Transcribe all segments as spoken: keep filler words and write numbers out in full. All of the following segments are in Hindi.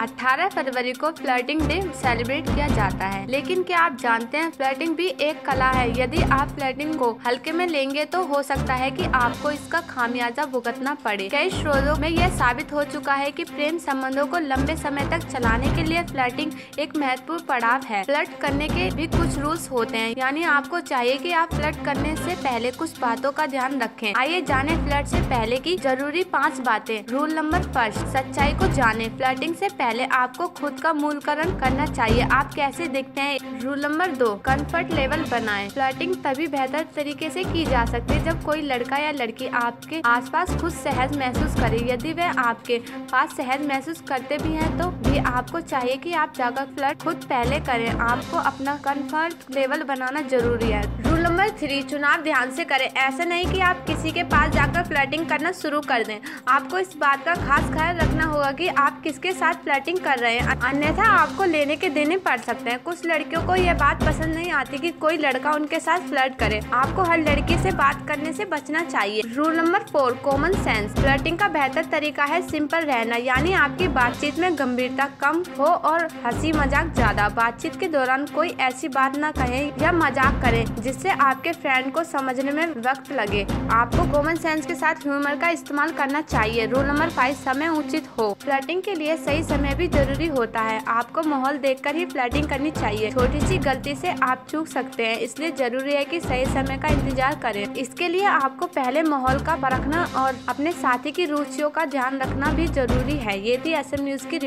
अठारह फरवरी को फ्लर्टिंग डे सेलिब्रेट किया जाता है। लेकिन क्या आप जानते हैं फ्लर्टिंग भी एक कला है। यदि आप फ्लर्टिंग को हल्के में लेंगे तो हो सकता है कि आपको इसका खामियाजा भुगतना पड़े। कई शोधों में यह साबित हो चुका है कि प्रेम संबंधों को लंबे समय तक चलाने के लिए फ्लर्टिंग एक महत्वपूर्ण पड़ाव है। फ्लर्ट करने के भी कुछ रूल्स होते हैं, यानी आपको चाहिए कि आप फ्लर्ट करने से पहले कुछ बातों का ध्यान रखें। आइए जाने फ्लर्ट से पहले की जरूरी पाँच बातें। रूल नंबर फर्स्ट, सच्चाई को जाने। फ्लर्टिंग से पहले आपको खुद का मूल्यांकन करना चाहिए, आप कैसे दिखते हैं। रूल नंबर दो, कंफर्ट लेवल बनाएं। फ्लर्टिंग तभी बेहतर तरीके से की जा सकती है जब कोई लड़का या लड़की आपके आसपास खुद सहज महसूस करे। यदि वह आपके पास सहज महसूस करते भी हैं तो भी आपको चाहिए कि आप जाकर फ्लर्ट खुद पहले करें। आपको अपना कंफर्ट लेवल बनाना जरूरी है। रूल नंबर थ्री, चुनाव ध्यान से करें। ऐसा नहीं कि आप किसी के पास जाकर फ्लर्टिंग करना शुरू कर दें। आपको इस बात का खास ख्याल रखना होगा कि आप किसके साथ फ्लर्टिंग कर रहे हैं, अन्यथा आपको लेने के देने पड़ सकते हैं। कुछ लड़कियों को यह बात पसंद नहीं आती कि कोई लड़का उनके साथ फ्लर्ट करे। आपको हर लड़की से बात करने से बचना चाहिए। Rule number four, common sense. Flirting का बेहतर तरीका है सिंपल रहना, यानी आपकी बातचीत में गंभीरता कम हो और हंसी मजाक ज्यादा। बातचीत के दौरान कोई ऐसी बात न कहें या मजाक करें जिससे आपके फ्रेंड को समझने में वक्त लगे। आपको कॉमन सेंस के साथ ह्यूमर का इस्तेमाल करना चाहिए। रूल नंबर फाइव, समय उचित हो। फ्लर्टिंग के लिए सही समय भी जरूरी होता है। आपको माहौल देखकर ही फ्लर्टिंग करनी चाहिए। छोटी सी गलती से आप चूक सकते हैं, इसलिए जरूरी है कि सही समय का इंतजार करें। इसके लिए आपको पहले माहौल का परखना और अपने साथी की रुचियों का ध्यान रखना भी जरूरी है। ये थी एसएम न्यूज की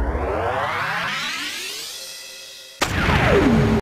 रिपोर्ट।